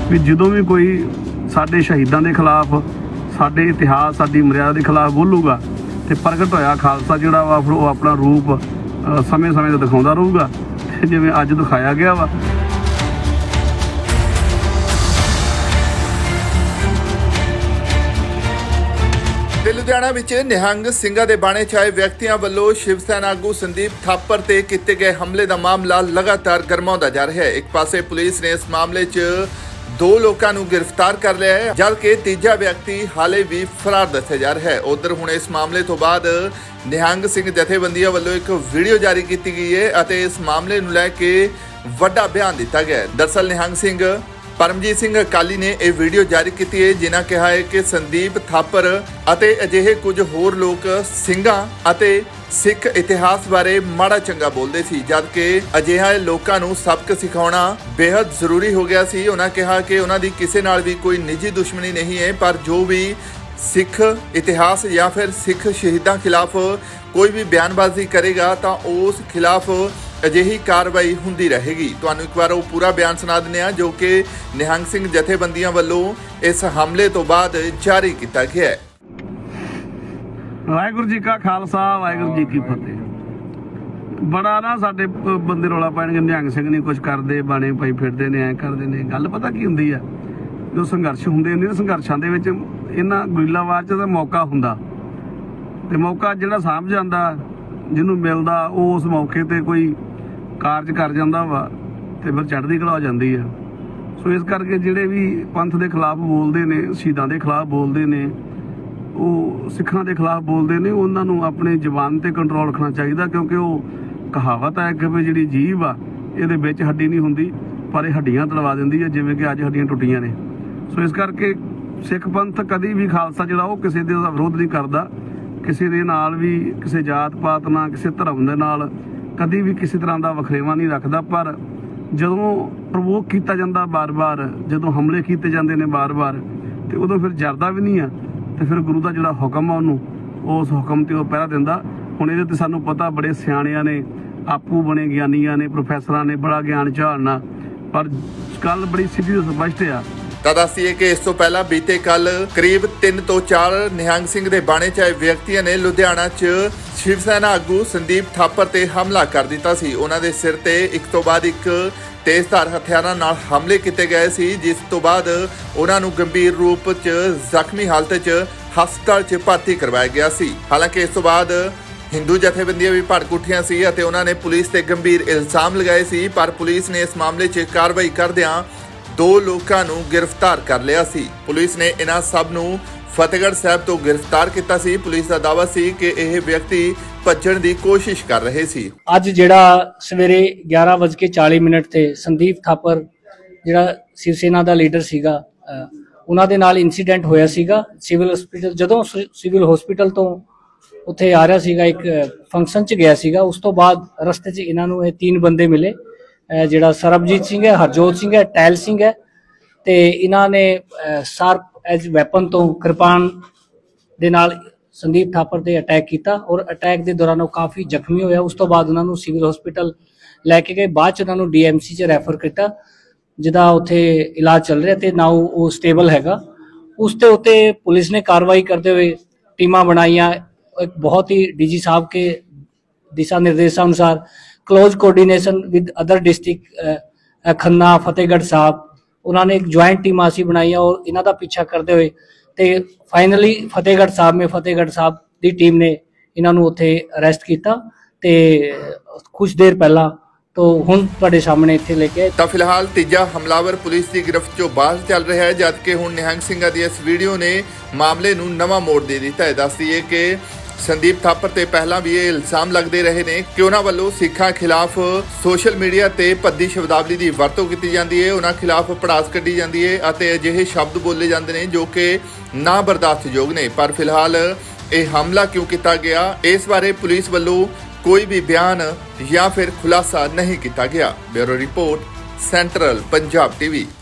ਵੀ ਜਦੋਂ ਵੀ ਕੋਈ ਸਾਡੇ ਸ਼ਹੀਦਾਂ ਦੇ ਖਿਲਾਫ, ਸਾਡੇ ਇਤਿਹਾਸ, ਸਾਡੀ ਮਰਿਆਦਾ ਦੇ ਖਿਲਾਫ ਬੋਲੂਗਾ ਤੇ ਪ੍ਰਗਟ ਹੋਇਆ ਖਾਲਸਾ ਜਿਹੜਾ ਵਾ ਫਿਰ ਉਹ ਆਪਣਾ ਰੂਪ ਸਮੇਂ-ਸਮੇਂ 'ਤੇ ਦਿਖਾਉਂਦਾ ਰਹੂਗਾ, ਤੇ ਜਿਵੇਂ ਅੱਜ ਦਿਖਾਇਆ ਗਿਆ ਵਾ। ਲੁਧਿਆਣਾ ਵਿੱਚ ਨਿਹੰਗ ਸਿੰਘਾਂ ਦੇ ਬਾਣੇ 'ਚ ਆਏ ਵਿਅਕਤੀਆਂ ਵੱਲੋਂ ਸ਼ਿਵ ਸੈਨਾ ਆਗੂ ਸੰਦੀਪ ਥਾਪਰ ਤੇ ਕੀਤੇ ਗਏ ਹਮਲੇ ਦਾ ਮਾਮਲਾ ਲਗਾਤਾਰ ਗਰਮਾਉਂਦਾ ਜਾ ਰਿਹਾ ਹੈ। ਇੱਕ ਪਾਸੇ ਪੁਲਿਸ ਨੇ ਇਸ ਮਾਮਲੇ 'ਚ 2 ਲੋਕਾਂ ਨੂੰ ਗ੍ਰਿਫਤਾਰ ਕਰ ਲਿਆ ਹੈ, ਜਦਕਿ ਤੀਜਾ ਵਿਅਕਤੀ ਹਾਲੇ ਵੀ ਫਰਾਰ ਦੱਸਿਆ ਜਾ ਰਿਹਾ ਹੈ। ਉਧਰ ਹੁਣ ਇਸ ਮਾਮਲੇ ਤੋਂ ਬਾਅਦ ਨਿਹੰਗ ਸਿੰਘ ਜਥੇਬੰਦੀਆਂ ਵੱਲੋਂ ਇੱਕ ਵੀਡੀਓ ਜਾਰੀ ਕੀਤੀ ਗਈ ਹੈ ਅਤੇ ਇਸ ਮਾਮਲੇ ਨੂੰ ਲੈ ਕੇ ਵੱਡਾ ਬਿਆਨ ਦਿੱਤਾ ਗਿਆ ਹੈ। ਦਰਅਸਲ ਨਿਹੰਗ ਸਿੰਘ परमजीत सिंह अकाली ने यह वीडियो जारी की है, जिन्हें कहा है कि संदीप थापर अते अजिहे कुछ होर लोग ਸਿੰਘਾਂ ਅਤੇ सिख इतिहास बारे माड़ा चंगा बोलते सी, जबकि अजिहा लोगों को सबक सिखाना बेहद जरूरी हो गया सी। उन्होंने कहा कि उन्हों की किसी नाल भी कोई निजी दुश्मनी नहीं है, पर जो भी सिख इतिहास या फिर सिख शहीदों खिलाफ कोई भी बयानबाजी करेगा तो उस खिलाफ अजिही कार्रवाई होंदी रहेगी। तुहानू एक बार वो पूरा बयान सुना देने जो कि निहंग सिंह जथेबंदियां वालों इस हमले तो बाद जारी किया गया है। वाहिगुरू जी का खालसा, वाहिगुरू जी की फतेह। बड़ा ना साडे बंदे रौला पाएंगे निहंग सिंह नहीं कुछ करते, बाणे पाई फिरते ने, ऐ करते ने। गल पता की हुंदी है, जो संघर्ष हुंदे ने, संघर्षां दे विच इन्हां गुरीलावार च तां मौका हुंदा ते मौका जिहड़ा सामभ जांदा, जिहनूं मिलदा, उस मौके ते कोई कारज कर जाता वा तो फिर चढ़ती कला हो जाती है। सो इस करके जिहड़े भी पंथ के खिलाफ बोलते हैं, शहीदों के खिलाफ बोलते हैं, वो सिखां के खिलाफ बोलते हैं, उन्होंने अपनी जबान पर कंट्रोल रखना चाहिए, क्योंकि वो कहावत है कि भी जी जीभ आ ये बिच हड्डी नहीं होंदी, पर यह हड्डियां तड़वा देंदी है, जिवें कि अज हड्डियां टुटियां ने। सो इस करके सिख पंथ कभी भी खालसा जिहड़ा वो किसी दे विरोध नहीं करता, किसी दे नाल भी किसी जात पात नाल, किसी धर्म दे नाल कभी भी किसी तरह का वखरेवा नहीं रखता। पर जदों प्रवोक किया जाता बार बार, जदों हमले किए जाते हैं बार बार, तो उदों फिर जरदा भी नहीं है, तो फिर गुरु का जोड़ा हुक्म है उन्होंने उस हुक्म से पहरा दिंदा। हुण इहदे ते सानूं पता बड़े सियाणियां ने, आपू बने ज्ञानियां ने, प्रोफैसरां ने बड़ा ज्ञान झाड़ना, पर गल बड़ी सीधी स्पष्ट है। ਤਾਂ ਦੱਸੀਏ ਕਿ ਇਸ ਤੋਂ ਪਹਿਲਾਂ ਬੀਤੇ ਕੱਲ ਕਰੀਬ 3 ਤੋਂ 4 ਨਿਹੰਗ ਸਿੰਘ ਦੇ ਬਾਣੇ 'ਚ ਆਏ ਵਿਅਕਤੀਆਂ ਨੇ ਲੁਧਿਆਣਾ 'ਚ ਸ਼ਿਵ ਸੈਨਾ ਆਗੂ ਸੰਦੀਪ ਥਾਪਰ ਤੇ ਹਮਲਾ ਕਰ ਦਿੱਤਾ ਸੀ। ਉਹਨਾਂ ਦੇ ਸਿਰ ਤੇ ਇੱਕ ਤੋਂ ਬਾਅਦ ਇੱਕ ਤੇਜ਼ਧਾਰ ਹਥਿਆਰਾਂ ਨਾਲ ਹਮਲੇ ਕੀਤੇ ਗਏ ਸੀ, ਜਿਸ ਤੋਂ ਬਾਅਦ ਉਹਨਾਂ ਨੂੰ ਗੰਭੀਰ ਰੂਪ 'ਚ ਜ਼ਖਮੀ ਹਾਲਤ 'ਚ ਹਸਪਤਾਲ 'ਚ ਭਰਤੀ ਕਰਵਾਇਆ ਗਿਆ ਸੀ। ਹਾਲਾਂਕਿ ਇਸ ਤੋਂ ਬਾਅਦ ਹਿੰਦੂ ਜਥੇਬੰਦੀਆਂ ਵੀ ਭੜਕ ਉੱਠੀਆਂ ਸੀ ਅਤੇ ਉਹਨਾਂ ਨੇ ਪੁਲਿਸ ਤੇ ਗੰਭੀਰ ਇਲਜ਼ਾਮ ਲਗਾਏ ਸੀ, ਪਰ ਪੁਲਿਸ ਨੇ ਇਸ ਮਾਮਲੇ 'ਚ ਕਾਰਵਾਈ ਕਰਦਿਆਂ 2 ਲੋਕਾਂ ਨੂੰ गिरफ्तार कर लिया सी। पुलिस ने इन्हां सब नूं फतेहगढ़ साहब तो गिरफ्तार किया सी। पुलिस का दावा सी कि यह व्यक्ति भज्जण दी कोशिश कर रहे सी। अज जिहड़ा सवेरे 11:40 ते संदीप थापर जिहड़ा शिव सेना दा लीडर सीगा, उन्हां दे नाल इंसीडेंट होया सीगा सिविल हॉस्पिटल। जदों सिविल हॉस्पिटल तो उत्थे आ रहा सीगा, एक फंक्शन च गया सीगा, उस तो बाद रस्ते च इन्हां नूं 3 बंदे मिले, जिहड़ा सरबजीत सिंह है, हरजोत सिंह है, टैल सिंह है, ते इन्हां ने शार्प एज वैपन तो कृपान दे नाल संदीप थापर ते अटैक किया और अटैक के दौरान वो काफ़ी जख्मी होया। उस तो बाद उन्होंने सिविल हॉस्पिटल लैके गए, बाद च उन्होंने DMC च रैफर किया, जिहदा उत्थे इलाज चल रहा ते नाउ वो स्टेबल हैगा। उस ते उत्ते पुलिस ने कार्रवाई करते हुए टीमां बनाईयां, एक बहुत ही DG साहब के दिशा निर्देशानुसार close coordination with other district Khanna, Fatehgarh Sahib, उन्होंने एक ज्वाइंट टीम असी बनाई और इन्हों का पीछा करते हुए तो फाइनली फतेहगढ़ साहब की टीम ने इन्हों उत्थे अरेस्ट किया ते कुछ देर पहला तो हुण तुहाडे सामने इत्थे लेके तो फिलहाल तीजा हमलावर पुलिस की गिरफ्त चों बाहर चल रहा है, जबकि हुण निहंग सिंघां दी इस वीडियो ने मामले नूं नवां मोड़ दे दिता है। दस दईए कि संदीप थापर ते पहला भी ये इल्जाम लगते रहे ने कि उन्हां वल्लों सिखां खिलाफ सोशल मीडिया ते भद्दी शब्दावली की वरतों की जाती है, उन्हां खिलाफ पड़ास कढ़ी जाती है अते अजिहे शब्द बोले जाते हैं जो कि ना बर्दाश्तयोग ने। पर फिलहाल ये हमला क्यों किया गया, इस बारे पुलिस वल्लों कोई भी बयान या फिर खुलासा नहीं किया गया। Bureau report, central Punjab TV।